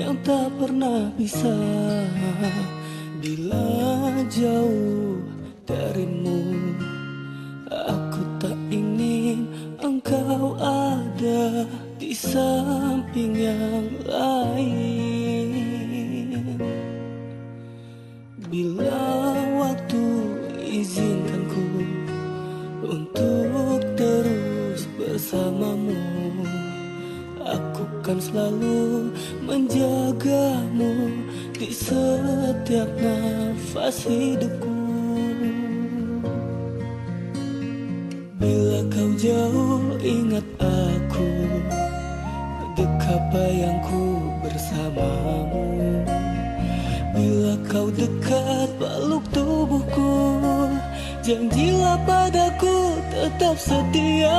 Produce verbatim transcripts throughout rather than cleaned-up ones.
yang tak pernah bisa bila jauh darimu. Aku tak ingin engkau ada di samping yang lain. Bila waktu izinkan ku untuk terus bersamamu, aku kan selalu menjagamu di setiap nafas hidupku. Bila kau jauh ingat aku, dekat bayangku bersamamu. Bila kau dekat peluk tubuhku, janjilah padaku tetap setia.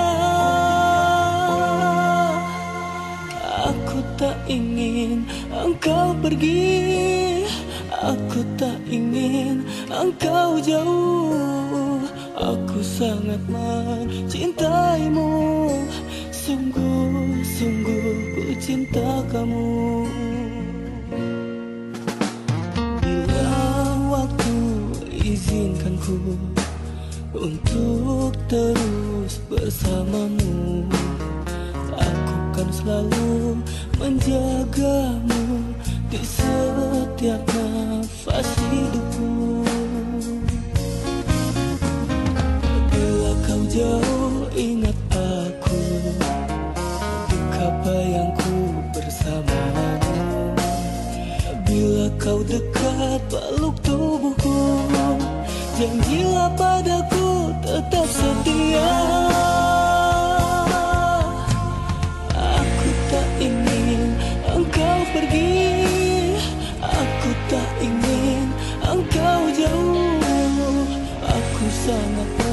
Aku tak ingin engkau pergi, aku tak ingin engkau jauh. Aku sangat mencintaimu, sungguh-sungguh ku cinta kamu. Bila waktu izinkan ku untuk terus bersamamu, aku kan selalu menjagamu di setiap nafas hidupku. Bila kau jauh ingat aku, dekat bayangku bersamamu. Bila kau dekat peluk tubuhku, janjilah padaku tetap setia. Aku tak ingin engkau pergi, aku tak ingin engkau jauh. Aku sangat